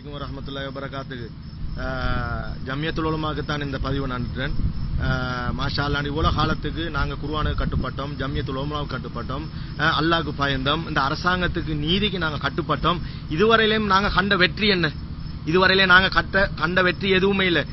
அலைக்கும் வரஹ்மத்துல்லாஹி வபரகாத்துஹு. ஜம்மியத்துல் உலமாவுக்கு தான் இந்த பதிவு நன்றேன். மாஷா அல்லாஹ், இவ்வளவு காலத்துக்கு நாங்க குர்ஆனுக்கு கட்டுப்பட்டோம், ஜம்மியத்துல் உலமாவுக்கு கட்டுப்பட்டோம், அல்லாஹ்க்கு பயந்தோம், இந்த அரசாங்கத்துக்கு நீதிக்கு நாங்க கட்டுப்பட்டோம். இதுவரையிலும் நாங்க கண்ட வெற்றி என்ன? இதுவரையிலே நாங்க கண்ட வெற்றி எதுவுமே இல்லை.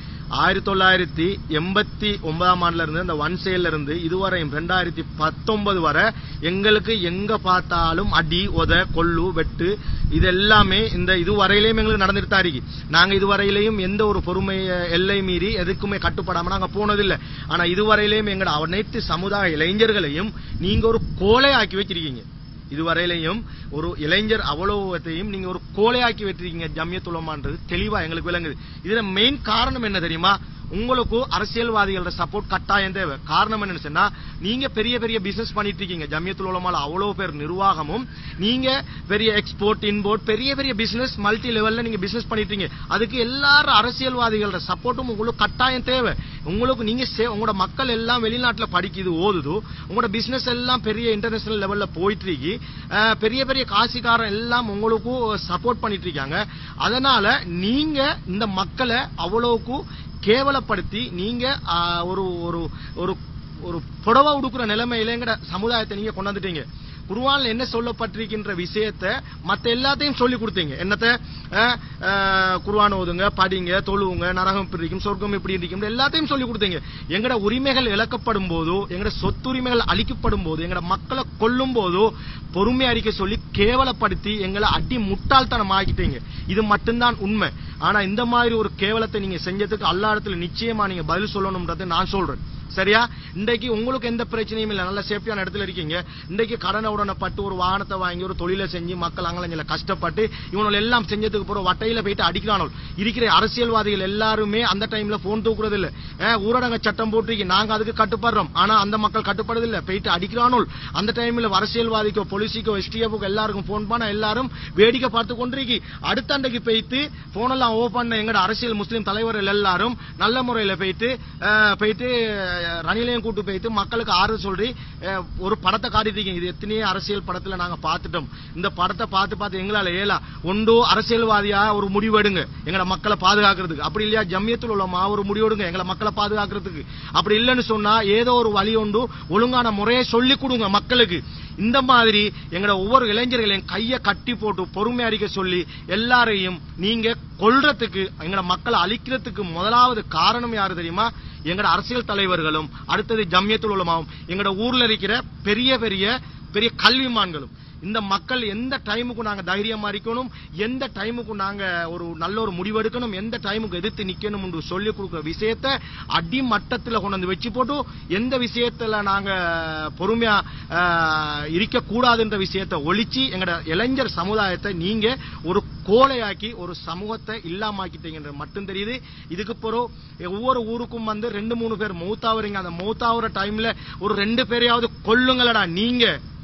1989 ஆண்டுல இருந்து இந்த ஒன் செயல்ல இருந்து இதுவரையும் 2019 வரை எங்களுக்கு எங்க பார்த்தாலும் அடி உத கொள்ளு வெட்டு இது எல்லாமே இந்த இதுவரையிலையும் எங்களுக்கு நடந்துட்டு தான் இருக்கு. நாங்க இதுவரையிலையும் எந்த ஒரு பொறுமை எல்லை மீறி எதுக்குமே கட்டுப்படாம நாங்க போனதில்லை. ஆனா இதுவரையிலையும் எங்கட அனைத்து சமுதாய இளைஞர்களையும் நீங்க ஒரு கோலை ஆக்கி வச்சிருக்கீங்க. இதுவரையிலையும் ஒரு இளைஞர் அவ்வளவுத்தையும் நீங்க ஒரு கோலையாக்கி வச்சிருக்கீங்க. ஜம்மியத்துல் உலமான்றது தெளிவா எங்களுக்கு விளங்குது. இதுல மெயின் காரணம் என்ன தெரியுமா? உங்களுக்கு அரசியல்வாதிகளோட சப்போர்ட் கட்டாயம் தேவை. காரணம் என்னன்னு சொன்னா, நீங்க பெரிய பெரிய பிசினஸ் பண்ணிட்டு இருக்கீங்க. ஜம்மியத்துல் உலமால அவ்வளவு பேர் நிர்வாகமும், நீங்க பெரிய எக்ஸ்போர்ட் இன்போர்ட் பெரிய பெரிய பிசினஸ் மல்டி லெவல்ல நீங்க பிசினஸ் பண்ணிட்டு இருக்கீங்க. அதுக்கு எல்லாரும் அரசியல்வாதிகளோட சப்போர்ட்டும் உங்களுக்கு கட்டாயம் தேவை. உங்களுக்கு நீங்க உங்களோட மக்கள் எல்லாம் வெளிநாட்டுல படிக்குது ஓதுது, உங்களோட பிசினஸ் எல்லாம் பெரிய இன்டர்நேஷனல் லெவல்ல போயிட்டு இருக்கு, பெரிய பெரிய காசிக்காரன் எல்லாம் உங்களுக்கு சப்போர்ட் பண்ணிட்டு இருக்காங்க. அதனால நீங்க இந்த மக்களை அவ்வளவுக்கு கேவலப்படுத்தி நீங்க ஒரு ஒரு ஒரு ஒரு புடவை உடுக்குற நிலைமையில எங்கட சமுதாயத்தை நீங்க கொண்டாந்துட்டீங்க. குர்ஆன்ல என்ன சொல்லப்பட்டிருக்கின்ற விஷயத்தை மத்த எல்லாத்தையும் சொல்லி கொடுத்தீங்க. என்னத்த குர்ஆன் ஓதுங்க, படிங்க, தொழுவுங்க, நரகம் இப்படி இருக்கும், சொர்க்கம் இப்படி இருக்கும், எல்லாத்தையும் சொல்லி கொடுத்தீங்க. எங்கட உரிமைகள் இழக்கப்படும் போதோ, எங்கட சொத்துரிமைகள் அளிக்கப்படும் போது, எங்கட மக்களை கொல்லும் போதோ பொறுமை அறிக்கை சொல்லி கேவலப்படுத்தி எங்களை அடி முட்டாள்தனம் ஆகிட்டீங்க. இது மட்டும்தான் உண்மை. ஆனா இந்த மாதிரி ஒரு கேவலத்தை நீங்க செஞ்சதுக்கு அல்லாஹ் இடத்துல நிச்சயமா நீங்க பதில் சொல்லணும்ன்றதை நான் சொல்றேன். சரியா? இன்றைக்கு உங்களுக்கு எந்த பிரச்சனையும் இல்லை, நல்ல சேஃப்டியான இடத்துல இருக்கீங்க. இன்றைக்கு கடனை உடனே பட்டு ஒரு வாகனத்தை வாங்கி ஒரு தொழிலை செஞ்சு மக்கள் அங்கல கஷ்டப்பட்டு இவனோட எல்லாம் செஞ்சதுக்கு போற வட்டையில போயிட்டு அடிக்கிறானோ. இருக்கிற அரசியல்வாதிகள் எல்லாருமே அந்த டைம்ல போன் தூக்குறது இல்ல. ஊரடங்கு சட்டம் போட்டு நாங்க அதுக்கு கட்டுப்படுறோம், ஆனா அந்த மக்கள் கட்டுப்படுறது இல்ல, போயிட்டு அடிக்கிறானோ. அந்த டைம்ல அரசியல்வாதிக்கோ போலீஸுக்கோ எஸ்டிஎஃப்க்கோ எல்லாருக்கும் போன் பண்ண எல்லாரும் வேடிக்கை பார்த்து கொண்டிருக்கி. அடுத்த அன்றைக்கு போயிட்டு போன் எல்லாம் ஓபன் பண்ண எங்கட அரசியல் முஸ்லீம் தலைவர்கள் எல்லாரும் நல்ல முறையில போயிட்டு ரணிலையும் கூட்டு போயிட்டு மக்களுக்கு ஆறுதல் சொல்லி ஒரு படத்தை காட்டிட்டு இது எத்தனையோ அரசியல் படத்துல நாங்க பார்த்துட்டோம். இந்த படத்தை பார்த்து எங்களால ஏலா ஒன்றோ அரசியல்வாதியா ஒரு முடிவெடுங்க எங்களை மக்களை பாதுகாக்கிறதுக்கு, அப்படி இல்லையா ஜம்மியத்துல் உலமா ஒரு முடிவெடுங்க எங்களை மக்களை பாதுகாக்கிறதுக்கு. அப்படி இல்லைன்னு சொன்னா ஏதோ ஒரு வழி ஒன்று ஒழுங்கான முறையை சொல்லி கொடுங்க மக்களுக்கு. இந்த மாதிரி எங்கட ஒவ்வொரு இளைஞர்களையும் கையை கட்டி போட்டு பொறுமை அறிக்கை சொல்லி எல்லாரையும் நீங்க கொல்றதுக்கு, எங்கட மக்களை அழிக்கிறதுக்கு முதலாவது காரணம் யாரு தெரியுமா? எங்கட அரசியல் தலைவர்களும், அடுத்தது ஜம்மியத்துல் உலமாவும், எங்கட ஊர்ல இருக்கிற பெரிய பெரிய பெரிய கல்விமான்களும். இந்த மக்கள் எந்த டைமுக்கு நாங்க தைரியமா இருக்கணும், எந்த டைமுக்கு நாங்க ஒரு நல்ல ஒரு முடிவெடுக்கணும், எந்த டைமுக்கு எதிர்த்து நிக்கணும் என்று சொல்லி கொடுக்கிற விஷயத்தை அடிமட்டத்தில் கொண்டு வந்து வச்சு போட்டு எந்த விஷயத்துல நாங்க பொறுமையா இருக்க கூடாதுன்ற விஷயத்தை ஒழிச்சு எங்கட இளைஞர் சமுதாயத்தை நீங்க ஒரு கோலையாக்கி ஒரு சமூகத்தை இல்லாமக்கிட்டீங்க மட்டும் தெரியுது. இதுக்கு பிறகு ஒவ்வொரு ஊருக்கும் வந்து 2-3 பேர் மௌத்தாவறீங்க. அந்த மௌத்தாவுற டைம்ல ஒரு 2 பேரையாவது கொல்லுங்களடா நீங்க.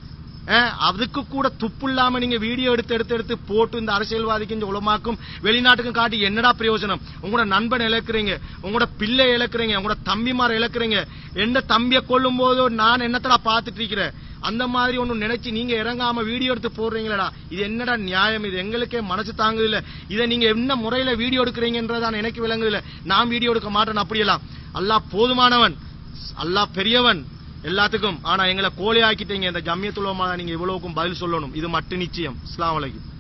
அதுக்கு கூட துப்பு இல்லாம நீங்க வீடியோ எடுத்து போட்டு இந்த அரசியல்வாதிக்கு இந்த உலமாக்கும் வெளிநாட்டுக்கும் காட்டி என்னடா பிரயோஜனம்? உங்களோட நண்பன் இழக்கிறீங்க, உங்களோட பிள்ளை இழக்கிறீங்க, உங்களோட தம்பிமாரை இழக்கிறீங்க. எந்த தம்பியை கொல்லும் போது நான் என்னத்தடா பாத்துட்டு இருக்கிறேன்? அந்த மாதிரி ஒண்ணு நினைச்சு நீங்க இறங்காம வீடியோ எடுத்து போடுறீங்களா? இது என்னடா நியாயம்? இது எங்களுக்கே மனசு தாங்குது இல்ல. இதை நீங்க என்ன முறையில வீடியோ எடுக்கிறீங்கன்றதான் எனக்கு விளங்குது இல்ல. நான் வீடியோ எடுக்க மாட்டேன் அப்படியெல்லாம். அல்லாஹ் போதுமானவன், அல்லாஹ் பெரியவன் எல்லாத்துக்கும். ஆனா எங்களை கோலை ஆக்கிட்டீங்க. இந்த ஜம்மியத்துல் உலமா நீங்க இவ்வளவுக்கும் பதில் சொல்லணும். இது மட்டும் நிச்சயம். அஸ்ஸலாமு அலைக்கும்.